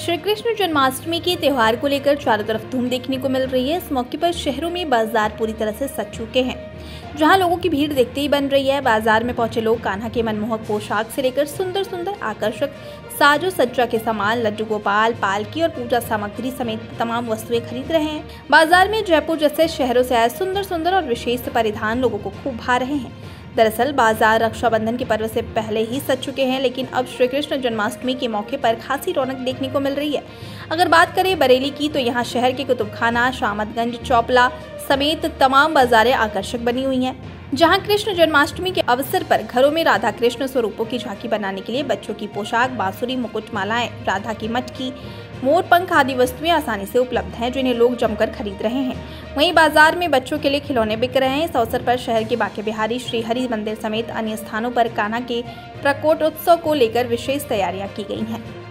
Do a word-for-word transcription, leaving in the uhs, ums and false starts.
श्री कृष्ण जन्माष्टमी के त्योहार को लेकर चारों तरफ धूम देखने को मिल रही है। इस मौके पर शहरों में बाजार पूरी तरह से सज चुके हैं, जहां लोगों की भीड़ देखते ही बन रही है। बाजार में पहुंचे लोग कान्हा के मनमोहक पोशाक से लेकर सुंदर सुंदर आकर्षक साजो सज्जा के सामान, लड्डू गोपाल, पालकी और पूजा सामग्री समेत तमाम वस्तुएं खरीद रहे हैं। बाजार में जयपुर जैसे शहरों से आए सुंदर सुंदर और विशेष परिधान लोगों को खूब भा रहे हैं। दरअसल बाजार रक्षाबंधन के पर्व से पहले ही सज चुके हैं, लेकिन अब श्री कृष्ण जन्माष्टमी के मौके पर खासी रौनक देखने को मिल रही है। अगर बात करें बरेली की, तो यहाँ शहर के कुतुबखाना, शामतगंज, चौपला समेत तमाम बाजारें आकर्षक बनी हुई हैं, जहां कृष्ण जन्माष्टमी के अवसर पर घरों में राधा कृष्ण स्वरूपों की झांकी बनाने के लिए बच्चों की पोशाक, बांसुरी, मुकुट मालाएं, राधा की मटकी, मोर पंख आदि वस्तुएं आसानी से उपलब्ध हैं, जिन्हें लोग जमकर खरीद रहे हैं। वहीं बाजार में बच्चों के लिए खिलौने बिक रहे हैं। इस अवसर पर शहर के बांके बिहारी, श्रीहरि मंदिर समेत अन्य स्थानों पर कान्हा के प्रकोट उत्सव को लेकर विशेष तैयारियां की गई हैं।